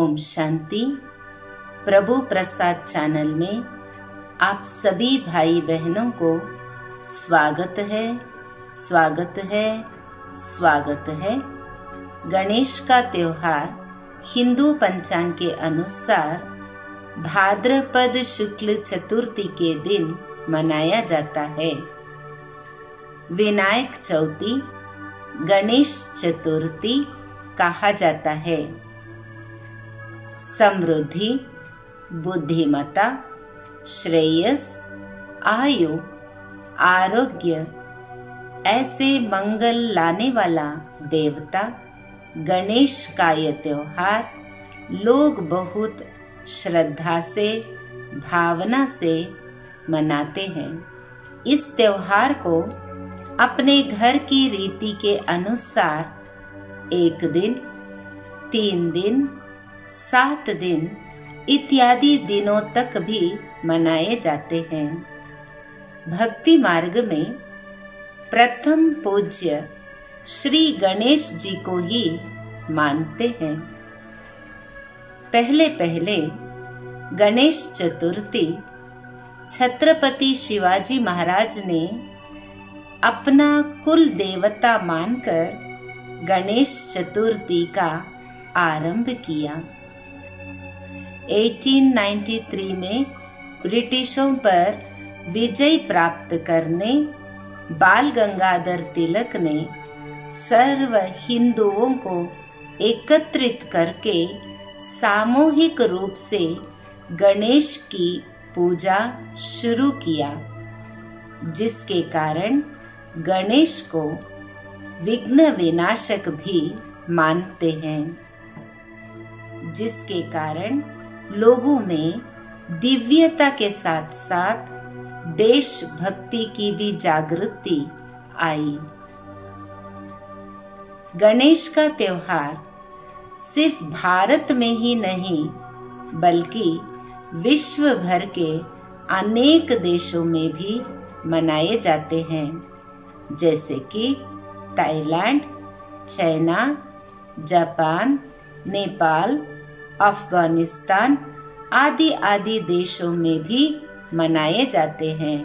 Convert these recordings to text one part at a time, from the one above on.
ओम शांति। प्रभु प्रसाद channel में आप सभी भाई बहनों को स्वागत है, स्वागत है, स्वागत है। गणेश का त्योहार हिंदू पंचांग के अनुसार भाद्रपद शुक्ल चतुर्थी के दिन मनाया जाता है। विनायक चौथी, गणेश चतुर्थी कहा जाता है। समृद्धि, बुद्धिमता, श्रेयस, आयु, आरोग्य ऐसे मंगल लाने वाला देवता गणेश का यह त्योहार लोग बहुत श्रद्धा से, भावना से मनाते हैं। इस त्योहार को अपने घर की रीति के अनुसार 1 दिन, 3 दिन, 7 दिन इत्यादि दिनों तक भी मनाए जाते हैं। भक्ति मार्ग में प्रथम पूज्य श्री गणेश जी को ही मानते हैं। पहले पहले गणेश चतुर्थी छत्रपति शिवाजी महाराज ने अपना कुल देवता मानकर गणेश चतुर्थी का आरंभ किया। 1893 में ब्रिटिशों पर विजय प्राप्त करने बाल गंगाधर तिलक ने सर्व हिंदुओं को एकत्रित करके सामूहिक रूप से गणेश की पूजा शुरू किया, जिसके कारण गणेश को विघ्न विनाशक भी मानते हैं, जिसके कारण लोगों में दिव्यता के साथ साथ देशभक्ति की भी जागृति आई। गणेश का त्योहार सिर्फ भारत में ही नहीं बल्कि विश्व भर के अनेक देशों में भी मनाए जाते हैं, जैसे कि Thailand, China, Japan, Nepal, Afghanistan आदि आदि देशों में भी मनाए जाते हैं।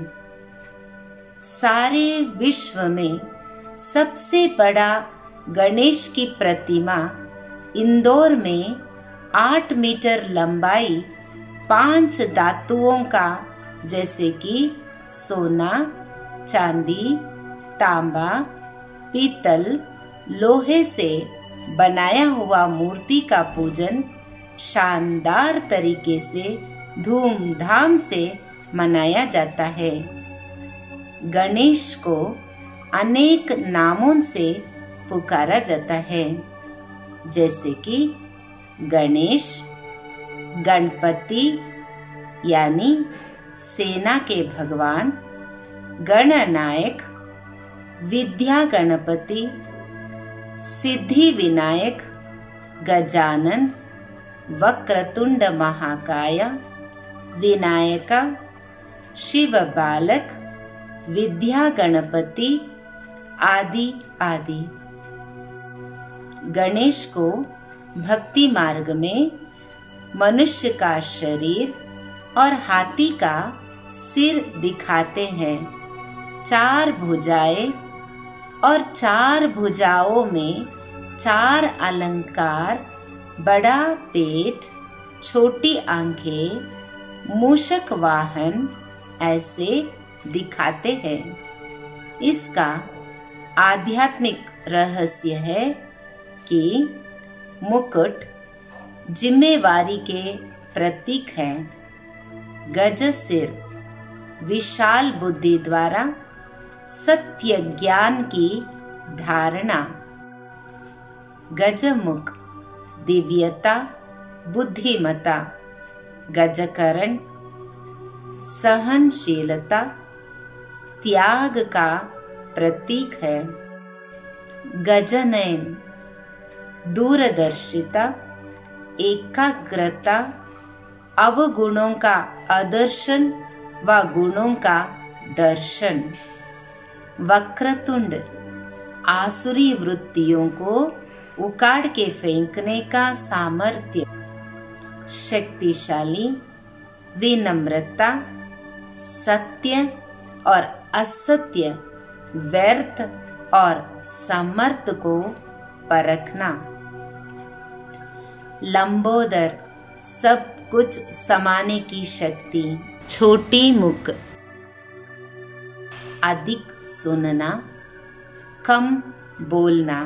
सारे विश्व में सबसे बड़ा गणेश की प्रतिमा इंदौर में 8 मीटर लंबाई 5 धातुओं का, जैसे कि सोना, चांदी, तांबा, पीतल, लोहे से बनाया हुआ मूर्ति का पूजन शानदार तरीके से धूमधाम से मनाया जाता है। गणेश को अनेक नामों से पुकारा जाता है, जैसे कि गणेश, गणपति यानी सेना के भगवान, गणनायक, विद्या गणपति, सिद्धि विनायक, गजानन, वक्रतुंड महाकाय, विनायका, शिव बालक, विद्या गणपति आदि आदि। गणेश को भक्ति मार्ग में मनुष्य का शरीर और हाथी का सिर दिखाते हैं, 4 भुजाएं और 4 भुजाओं में 4 अलंकार, बड़ा पेट, छोटी आंखें, मूषक वाहन ऐसे दिखाते हैं। इसका आध्यात्मिक रहस्य है कि मुकुट जिम्मेवारी के प्रतीक है। गज सिर विशाल बुद्धि द्वारा सत्य ज्ञान की धारणा, गजमुख दिव्यता, बुद्धिमता, गजकरण सहनशीलता, त्याग का प्रतीक है। गजनयन दूरदर्शिता, एकाग्रता, अवगुणों का अदर्शन व गुणों का दर्शन। वक्रतुंड आसुरी वृत्तियों को उखाड़ के फेंकने का सामर्थ्य। शक्तिशाली, विनम्रता, सत्य और असत्य, व्यर्थ और समर्थ को परखना। लंबोदर, सब कुछ समाने की शक्ति। छोटी मुख, अधिक सुनना, कम बोलना।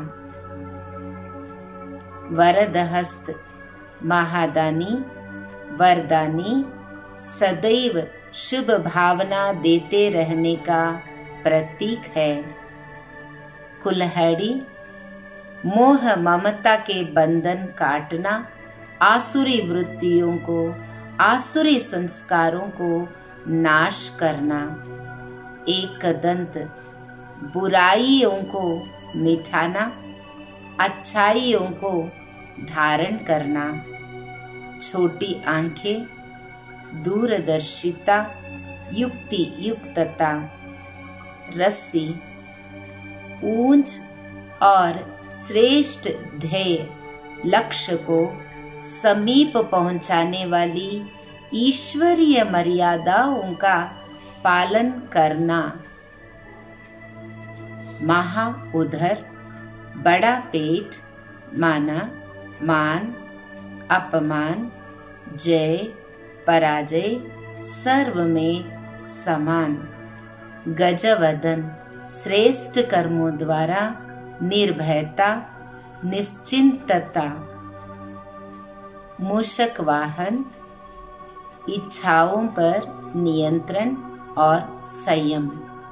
वरदहस्त, महादानी, वरदानी, सदैव शुभ भावना देते रहने का प्रतीक है। कुल्हाड़ी, मोह ममता के बंधन काटना, आसुरी वृत्तियों को, आसुरी संस्कारों को नाश करना। एक दंत, बुराइयों को मिटाना, अच्छाइयों को धारण करना। छोटी आंखें, दूरदर्शिता, युक्ति युक्तता। रस्सी, ऊंच और श्रेष्ठ ध्येय, लक्ष्य को समीप पहुंचाने वाली ईश्वरीय मर्यादाओं का पालन करना। महा उदर, बड़ा पेट, माना, मान, अपमान, जय, पराजय, सर्व में समान। गजवदन, श्रेष्ठ कर्मों द्वारा निर्भयता, निश्चिंतता। मूषक वाहन, इच्छाओं पर नियंत्रण और संयम।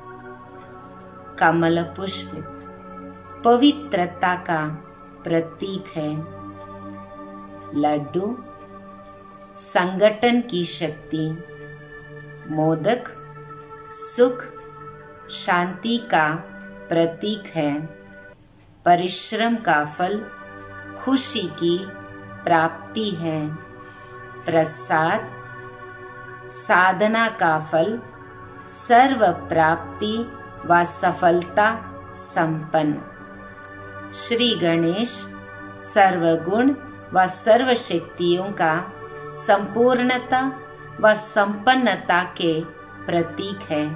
कमल पुष्प, पवित्रता का प्रतीक है। लड्डू, संगठन की शक्ति। मोदक, सुख शांति का प्रतीक है। परिश्रम का फल खुशी की प्राप्ति है। प्रसाद, साधना का फल सर्व प्राप्ति व सफलता संपन्न। श्री गणेश, सर्वगुण व सर्वशक्तियों का संपूर्णता व संपन्नता के प्रतीक है।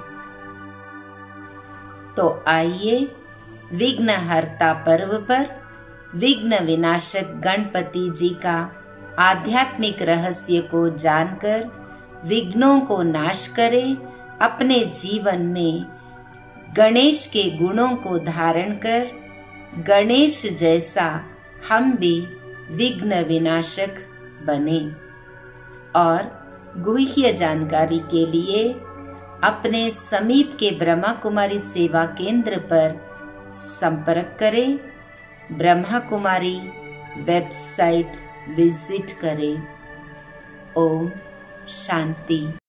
तो आइए विघ्नहर्ता पर्व पर विघ्न विनाशक गणपति जी का आध्यात्मिक रहस्य को जानकर विघ्नों को नाश करें। अपने जीवन में गणेश के गुणों को धारण कर गणेश जैसा हम भी विघ्न विनाशक बने। और गुह्य जानकारी के लिए अपने समीप के ब्रह्मा कुमारी सेवा केंद्र पर संपर्क करें। ब्रह्मा कुमारी वेबसाइट विजिट करें। ओम शांति।